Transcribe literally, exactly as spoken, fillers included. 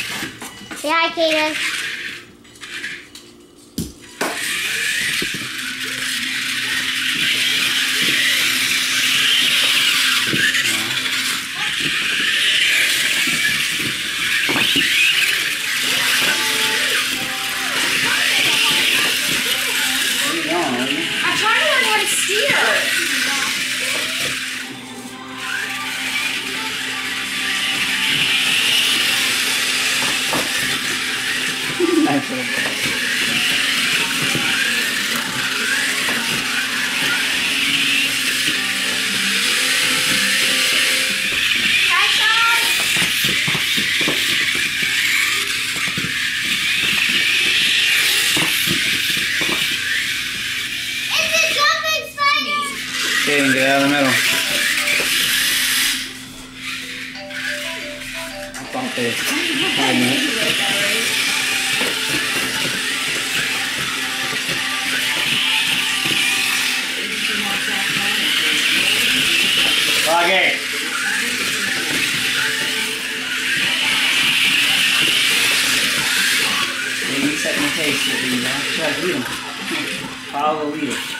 Say hi, Kaden. I'm trying to learn how to steer. Nice little boy. Kaden, get out of the middle. I thought this. Five minutes. Truggy. You set the pace with these, huh? Try to lead them. Follow the leader.